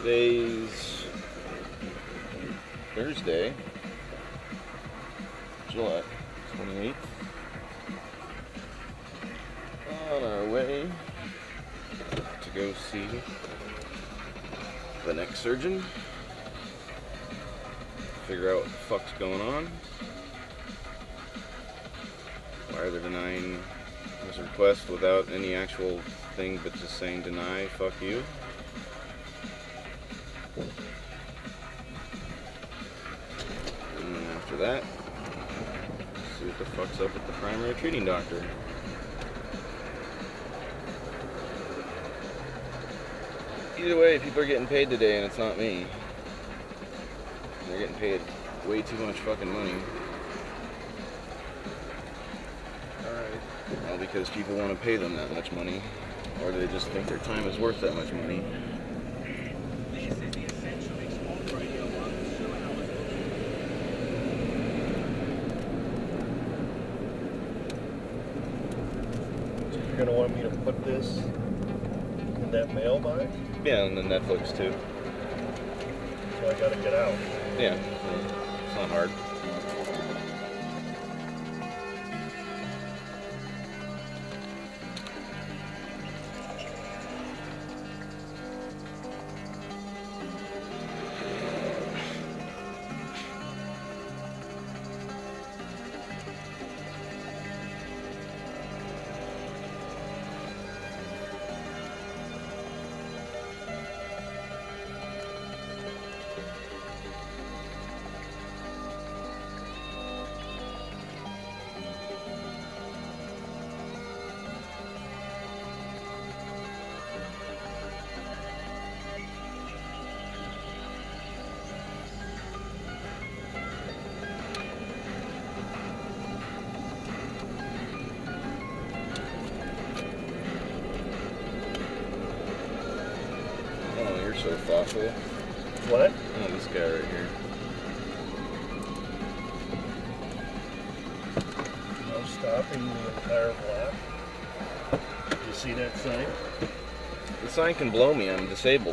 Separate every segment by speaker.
Speaker 1: Today's Thursday, July 28th. On our way to go see the neck surgeon. Figure out what the fuck's going on. Why are they denying his request without any actual thing but just saying deny, fuck you? And then after that, see what the fuck's up with the primary treating doctor. Either way, people are getting paid today and it's not me. They're getting paid way too much fucking money. Alright. Well, because people want to pay them that much money. Or they just think their time is worth that much money.
Speaker 2: So you're going to want me to put this in that mailbox?
Speaker 1: Yeah, and then Netflix too.
Speaker 2: So I got to get out.
Speaker 1: Yeah, it's not hard. So thoughtful.
Speaker 2: What?
Speaker 1: Oh, this guy right here.
Speaker 2: No stopping the entire block. Did you see that sign?
Speaker 1: The sign can blow me, I'm disabled.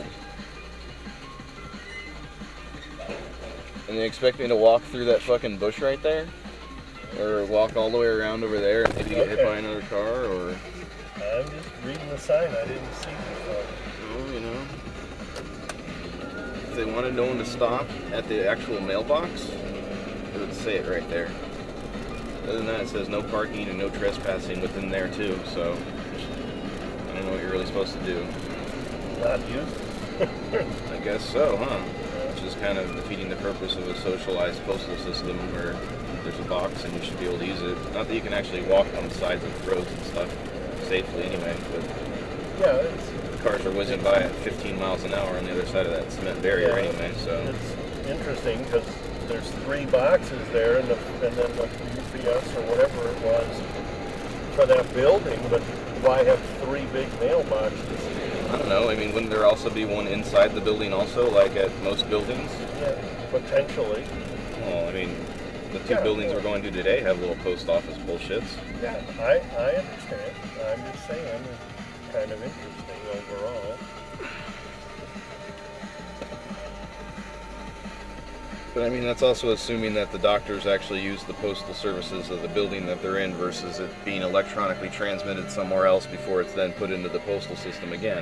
Speaker 1: And they expect me to walk through that fucking bush right there? Or walk all the way around over there and maybe get hit by another car, or...
Speaker 2: I'm just reading the sign, I didn't see before.
Speaker 1: Oh, you know. If they wanted no one to stop at the actual mailbox, it would say it right there. Other than that, it says no parking and no trespassing within there too, so I don't know what you're really supposed to do.
Speaker 2: Not use it.
Speaker 1: I guess so, huh? Which is kind of defeating the purpose of a socialized postal system where there's a box and you should be able to use it. Not that you can actually walk on the sides of roads and stuff safely anyway, but
Speaker 2: yeah, it's...
Speaker 1: cars are whizzing by at 15 miles an hour on the other side of that cement barrier anyway, so...
Speaker 2: It's interesting because there's 3 boxes there and then the UPS or whatever it was for that building, but why have 3 big mailboxes?
Speaker 1: I don't know, I mean, wouldn't there also be one inside the building also, like at most buildings?
Speaker 2: Yeah, potentially.
Speaker 1: Well, I mean, the 2 buildings we're going to today have little post office bullshits.
Speaker 2: Yeah, I understand. I'm just saying it's kind of interesting overall.
Speaker 1: But I mean, that's also assuming that the doctors actually use the postal services of the building that they're in versus it being electronically transmitted somewhere else before it's then put into the postal system again.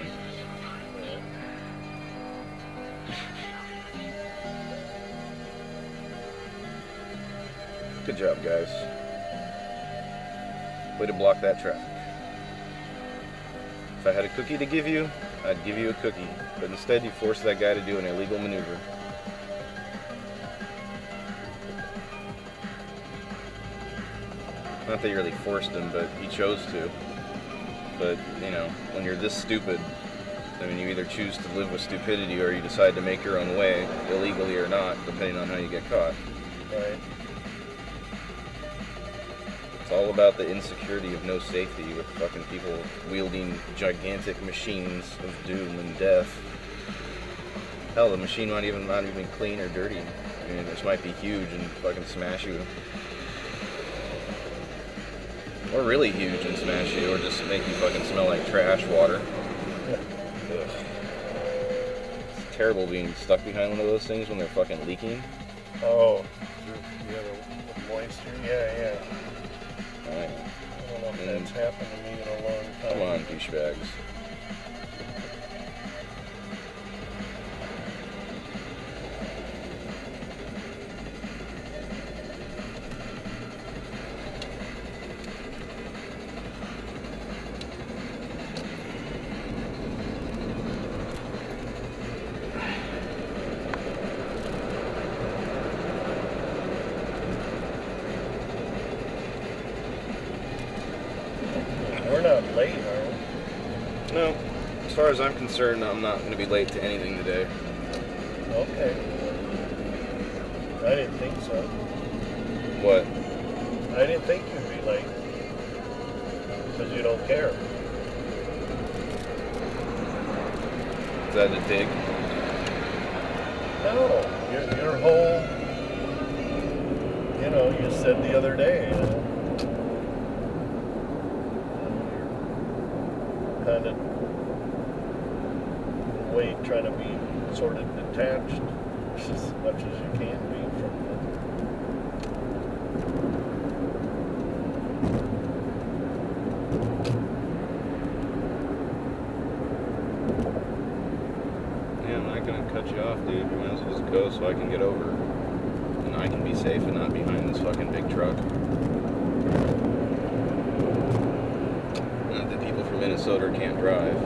Speaker 1: Good job, guys. Way to block that traffic. If I had a cookie to give you, I'd give you a cookie. But instead, you forced that guy to do an illegal maneuver. Not that you really forced him, but he chose to. But, you know, when you're this stupid, I mean, you either choose to live with stupidity or you decide to make your own way, illegally or not, depending on how you get caught.
Speaker 2: Right.
Speaker 1: It's all about the insecurity of no safety with fucking people wielding gigantic machines of doom and death. Hell, the machine might even not even clean or dirty. I mean, this might be huge and fucking smash you. Or really huge and smash you, or just make you fucking smell like trash water.
Speaker 2: Yeah.
Speaker 1: terrible being stuck behind one of those things when they're fucking leaking.
Speaker 2: Oh, yeah, the moisture. Yeah.
Speaker 1: Alright.
Speaker 2: I don't know if that's happened to me in a long time.
Speaker 1: Come on, douchebags.
Speaker 2: We're not late, are we?
Speaker 1: No. As far as I'm concerned, I'm not going to be late to anything today.
Speaker 2: Okay. I didn't think so.
Speaker 1: What?
Speaker 2: I didn't think you'd be late. Because you don't care.
Speaker 1: Is that a dig?
Speaker 2: No. Your whole, you said the other day, kind of way trying to be sort of detached as much as you can be from
Speaker 1: Yeah, I'm not going to cut you off, dude. You might as well just go so I can get over. And I can be safe and not behind this fucking big truck. Not that people from Minnesota can't drive.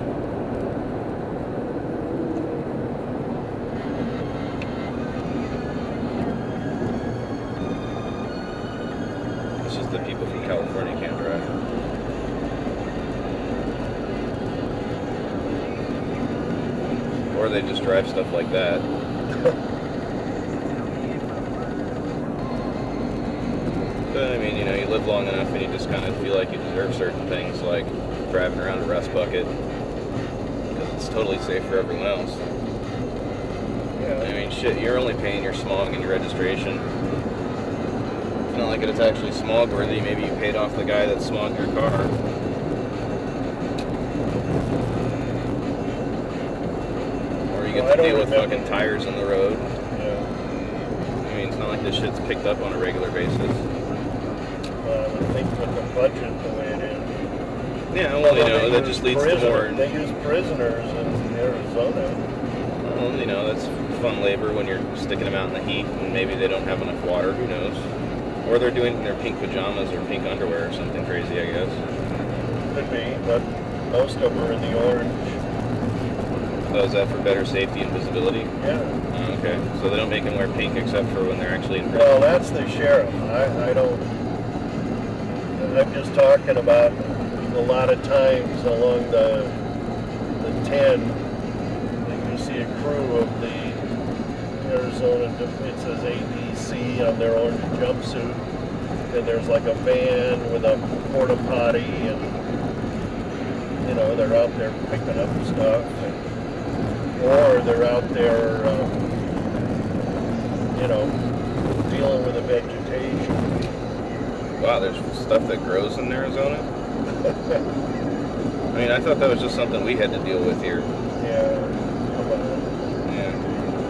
Speaker 1: It's just that people from California can't drive. Or they just drive stuff like that. But I mean, you live long enough and you just kind of feel like you deserve certain things, like driving around a rust bucket, because it's totally safe for everyone else.
Speaker 2: Yeah.
Speaker 1: I mean, shit, you're only paying your smog and your registration. It's not like it's actually smog worthy. Maybe you paid off the guy that smogged your car. Or you get to deal with fucking tires in the road.
Speaker 2: Yeah.
Speaker 1: I mean, it's not like this shit's picked up on a regular basis.
Speaker 2: I would think with the budget the way it is.
Speaker 1: Yeah, well, that just leads to more.
Speaker 2: They use prisoners in Arizona.
Speaker 1: Well, that's fun labor when you're sticking them out in the heat and maybe they don't have enough water, who knows? Or they're doing it in their pink pajamas or pink underwear or something crazy, I guess.
Speaker 2: Could be, but most of them are in the orange.
Speaker 1: Oh, is that for better safety and visibility?
Speaker 2: Yeah.
Speaker 1: Oh, okay. So they don't make them wear pink except for when they're actually in prison?
Speaker 2: Well, that's the sheriff. I don't... I'm just talking about a lot of times along the 10 that you see a crew of the Arizona, it says ABC on their orange jumpsuit, and there's like a van with a porta potty, and they're out there picking up stuff, or they're out there dealing with the vegetation.
Speaker 1: Wow, there's stuff that grows in Arizona? I mean, I thought that was just something we had to deal with here.
Speaker 2: Yeah, come on.
Speaker 1: Yeah.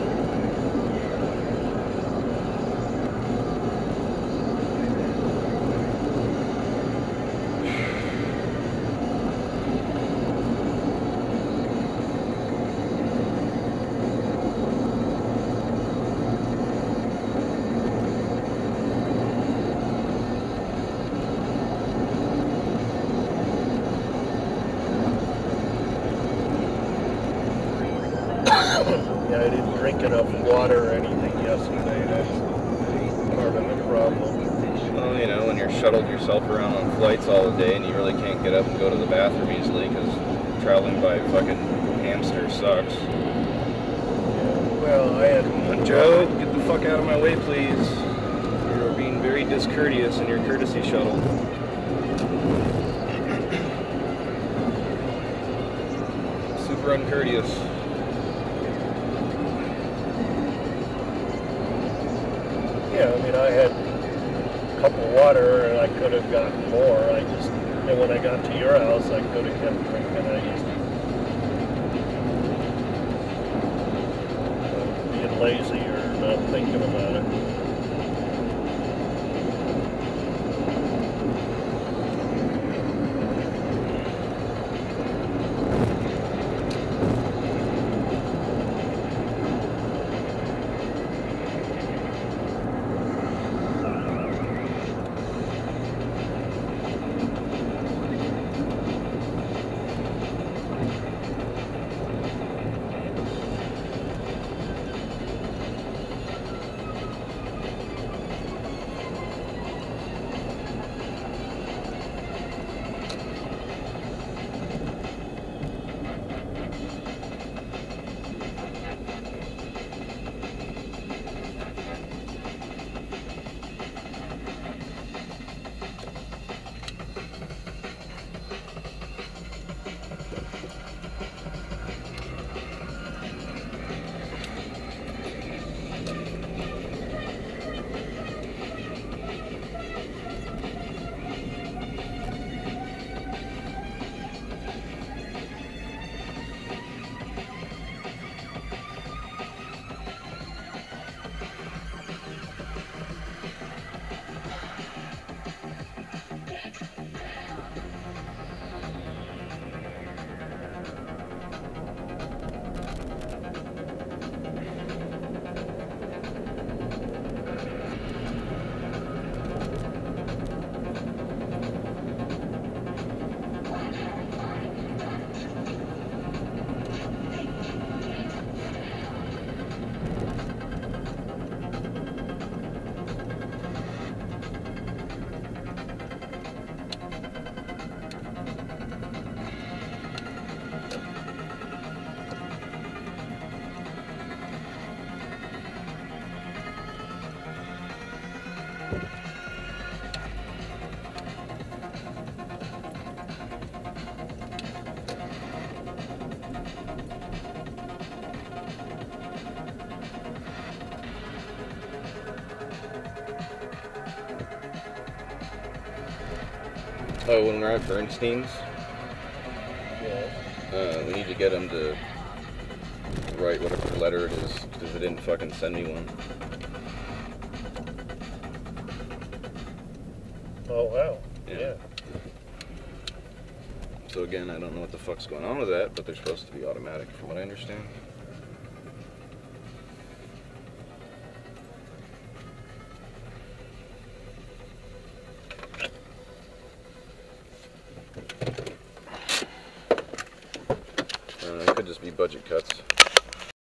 Speaker 2: Yeah, I didn't drink enough water or anything yesterday. That's part of the problem.
Speaker 1: Well, when you're shuttled yourself around on flights all day and you really can't get up and go to the bathroom easily because traveling by fucking hamster sucks.
Speaker 2: Yeah, well, I had...
Speaker 1: Joe, get the fuck out of my way, please. You're being very discourteous in your courtesy shuttle. Super uncourteous.
Speaker 2: Yeah, I mean, I had a cup of water and I could have gotten more. And when I got to your house, I could have kept drinking. lazy or not thinking about it.
Speaker 1: Oh, when we're at Bernstein's,
Speaker 2: Yeah.
Speaker 1: we need to get him to write whatever letter it is, because they didn't fucking send me one.
Speaker 2: Oh, wow.
Speaker 1: Yeah. So again, I don't know what the fuck's going on with that, but they're supposed to be automatic from what I understand. It could just be budget cuts.